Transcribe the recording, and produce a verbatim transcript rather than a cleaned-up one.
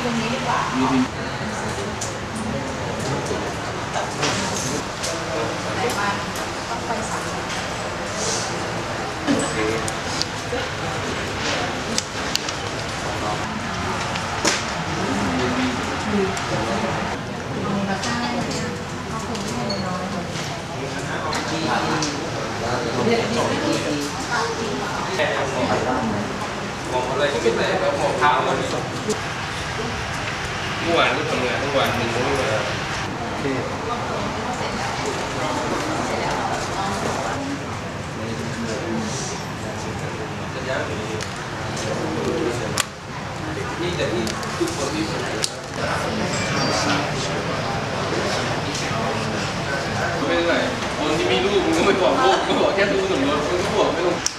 ตรงนี้ดีกว่าไหนมาต้องไปสั่งมีราคาอะไรเนี่ยเขาคงไม่ให้น้อยเลยมองอะไรก็ไม่ได้แบบมองข้าวมันเมื่อวานก็ทำงานทั้งวันหนึ่งมื้อเลยนี่แต่ที่ทุกคนที่ไม่ได้คนที่มีลูกมึงก็ไม่บอกลูกมึงบอกแค่ลูกหนึ่งรถมึงก็บอกไม่ต้อง